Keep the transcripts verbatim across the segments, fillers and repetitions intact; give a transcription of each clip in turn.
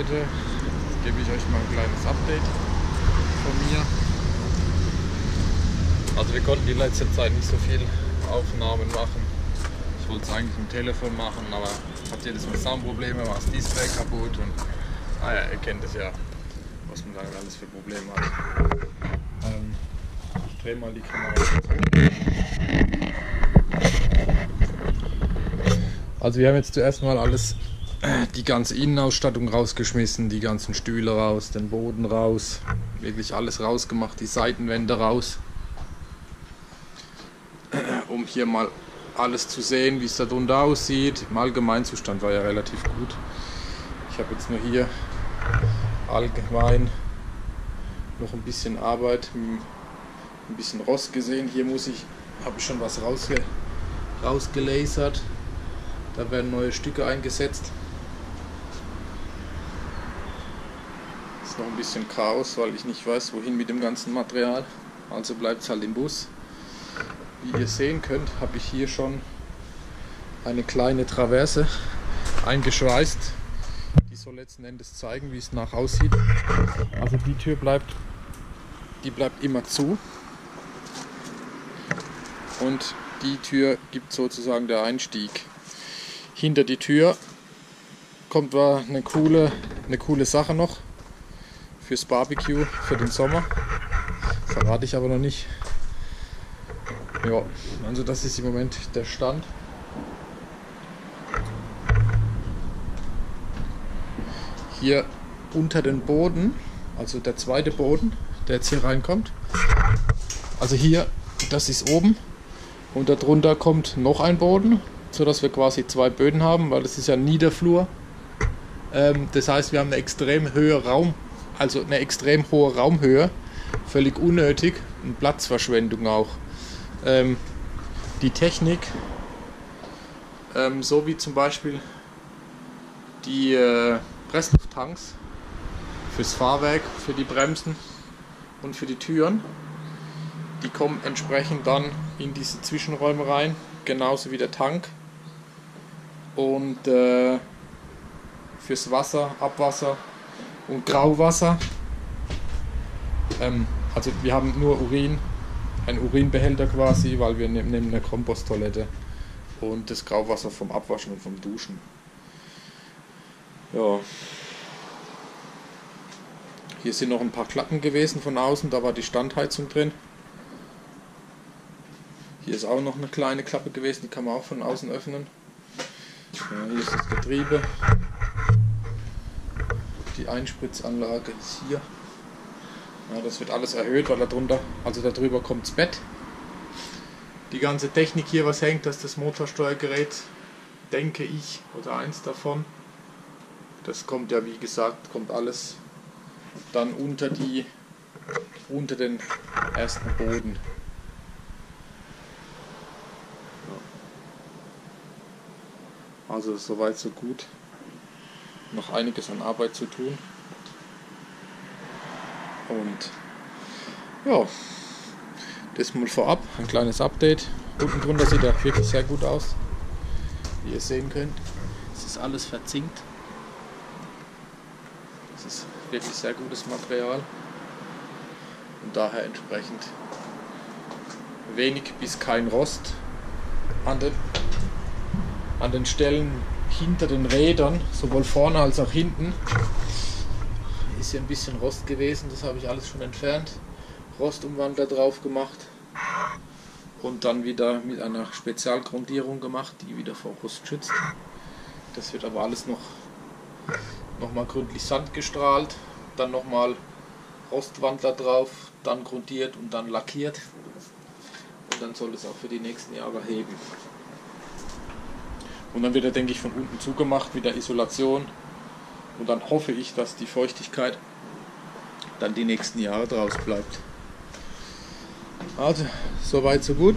Leute, jetzt gebe ich euch mal ein kleines Update von mir. Also wir konnten die letzte Zeit nicht so viel Aufnahmen machen. Ich wollte es eigentlich im Telefon machen, aber hat jedes Mal Soundprobleme, war das Display kaputt und naja, ihr kennt es ja, was man da alles für Probleme hat. Ähm, ich drehe mal die Kamera zurück. Also wir haben jetzt zuerst mal alles, die ganze Innenausstattung rausgeschmissen, die ganzen Stühle raus, den Boden raus, wirklich alles rausgemacht, die Seitenwände raus, um hier mal alles zu sehen, wie es da drunter aussieht. Im Allgemeinzustand war ja relativ gut. Ich habe jetzt nur hier allgemein noch ein bisschen Arbeit, ein bisschen Rost gesehen. Hier muss ich, habe ich schon was rausge, rausgelasert. Da werden neue Stücke eingesetzt. Ist noch ein bisschen Chaos, weil ich nicht weiß, wohin mit dem ganzen Material. Also bleibt es halt im Bus. Wie ihr sehen könnt, habe ich hier schon eine kleine Traverse eingeschweißt. Die soll letzten Endes zeigen, wie es nach aussieht. Also die Tür bleibt, die bleibt immer zu. Und die Tür gibt sozusagen der Einstieg. Hinter die Tür kommt war eine coole, eine coole Sache noch fürs Barbecue für den Sommer. Verrate ich aber noch nicht. Ja, also das ist im Moment der Stand. Hier unter den Boden, also der zweite Boden, der jetzt hier reinkommt. Also hier, das ist oben und darunter kommt noch ein Boden, so dass wir quasi zwei Böden haben, weil das ist ja ein Niederflur. Ähm, das heißt, wir haben eine extrem hohe Raum, also eine extrem hohe Raumhöhe, völlig unnötig und Platzverschwendung auch. Ähm, die Technik, ähm, so wie zum Beispiel die äh, Presslufttanks fürs Fahrwerk, für die Bremsen und für die Türen, die kommen entsprechend dann in diese Zwischenräume rein, genauso wie der Tank. Und äh, fürs Wasser, Abwasser und Grauwasser, ähm, also wir haben nur Urin, ein Urinbehälter quasi, weil wir nehmen eine Komposttoilette und das Grauwasser vom Abwaschen und vom Duschen. Ja. Hier sind noch ein paar Klappen gewesen von außen, da war die Standheizung drin. Hier ist auch noch eine kleine Klappe gewesen, die kann man auch von außen öffnen. Ja, hier ist das Getriebe. Die Einspritzanlage ist hier. Ja, das wird alles erhöht, weil da drunter, also darüber kommt das Bett. Die ganze Technik hier, was hängt, das ist das Motorsteuergerät, denke ich, oder eins davon. Das kommt ja, wie gesagt, kommt alles dann unter die, unter den ersten Boden. Also soweit so gut. Noch einiges an Arbeit zu tun. Und ja, das mal vorab, ein kleines Update. Unten drunter sieht er wirklich sehr gut aus. Wie ihr sehen könnt, es ist alles verzinkt. Das ist wirklich sehr gutes Material. Und daher entsprechend wenig bis kein Rost an den an den Stellen hinter den Rädern, sowohl vorne als auch hinten. Ist hier ein bisschen Rost gewesen, das habe ich alles schon entfernt. Rostumwandler drauf gemacht und dann wieder mit einer Spezialgrundierung gemacht, die wieder vor Rost schützt. Das wird aber alles noch, noch mal gründlich Sand gestrahlt, dann nochmal Rostwandler drauf, dann grundiert und dann lackiert. Und dann soll es auch für die nächsten Jahre heben. Und dann wird er, denke ich, von unten zugemacht mit der Isolation. Und dann hoffe ich, dass die Feuchtigkeit dann die nächsten Jahre draus bleibt. Also, soweit so gut.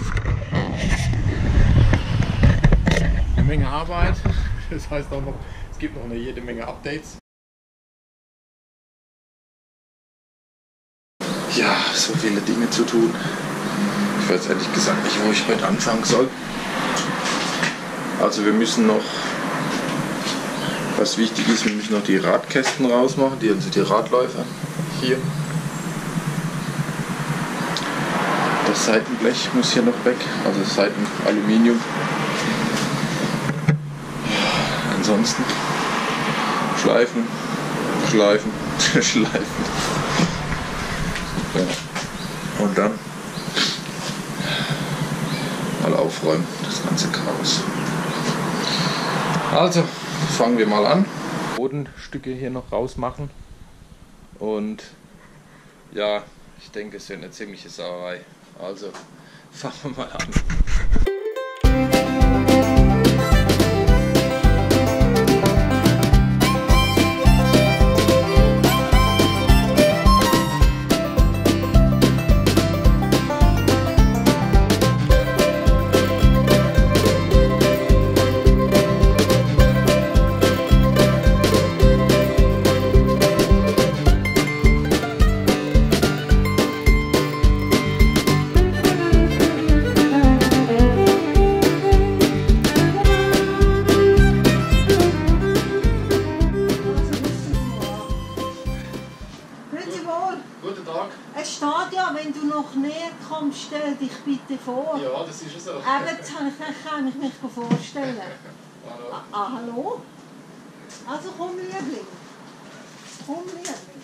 Eine Menge Arbeit. Das heißt auch noch, es gibt noch eine jede Menge Updates. Ja, so viele Dinge zu tun. Ich weiß ehrlich gesagt nicht, wo ich heute anfangen soll. Also wir müssen noch Was wichtig ist, wir müssen noch die Radkästen rausmachen, die, also die Radläufer hier. Das Seitenblech muss hier noch weg, also Seitenaluminium. Ansonsten schleifen, schleifen, schleifen. Ja. Und dann mal aufräumen, das ganze Chaos. Also fangen wir mal an. Bodenstücke hier noch rausmachen. Und ja, ich denke, es wird eine ziemliche Sauerei. Also fangen wir mal an. Es steht ja, wenn du noch näher kommst, stell dich bitte vor. Ja, das ist ja so. Eben, jetzt kann ich, kann ich mich vorstellen. Hallo. Ah, ah, hallo? Also komm, Liebling. Komm, Liebling.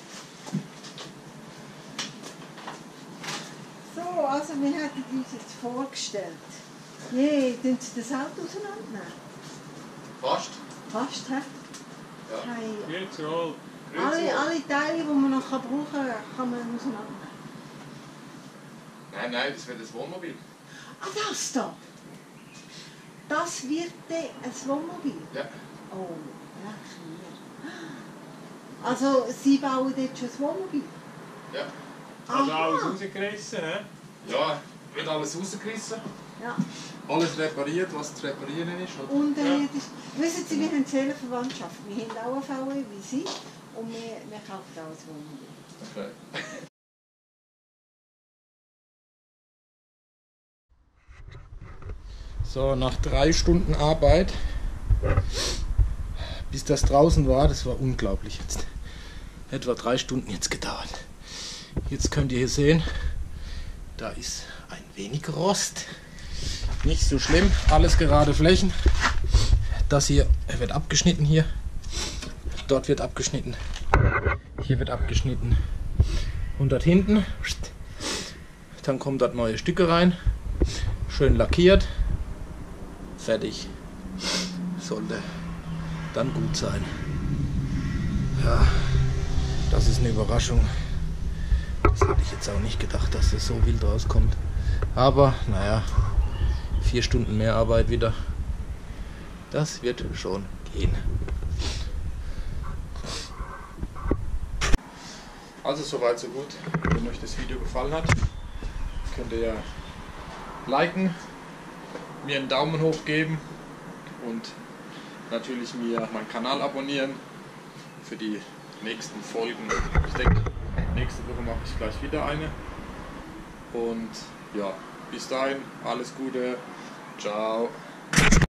So, also wir hätten uns jetzt vorgestellt. Je, tun Sie das Auto auseinandernehmen? Fast? Fast, hä? Ja. Hey. Jetzt roll. Alle, alle Teile, die man noch brauchen kann, kann man auseinandernehmen. Nein, nein, das wird das Wohnmobil. Ah, das da! Das wird dann ein Wohnmobil? Ja. Oh, leck mir. Also, Sie bauen dort schon ein Wohnmobil? Ja. Also Aha. alles rausgerissen, ne? Ja, wird alles rausgerissen. Ja. Alles repariert, was zu reparieren ist. Oder? Und äh, Ja. das, wissen Sie, wir haben Seelenverwandtschaft. Wir haben auch eine V W wie Sie und wir, wir kaufen auch ein Wohnmobil. Okay. So, nach drei Stunden Arbeit, bis das draußen war, das war unglaublich jetzt. Etwa drei Stunden jetzt gedauert. Jetzt könnt ihr hier sehen, da ist ein wenig Rost. Nicht so schlimm, alles gerade Flächen. Das hier wird abgeschnitten hier. Dort wird abgeschnitten. Hier wird abgeschnitten. Und dort hinten, dann kommen dort neue Stücke rein. Schön lackiert. Fertig. Sollte dann gut sein. Ja, das ist eine Überraschung. Das hätte ich jetzt auch nicht gedacht, dass es so wild rauskommt. Aber naja, vier Stunden mehr Arbeit wieder. Das wird schon gehen. Also soweit so gut. Wenn euch das Video gefallen hat, könnt ihr ja liken, mir einen Daumen hoch geben und natürlich mir meinen Kanal abonnieren für die nächsten Folgen. Ich denke, nächste Woche mache ich gleich wieder eine. Und ja, bis dahin, alles Gute. Ciao.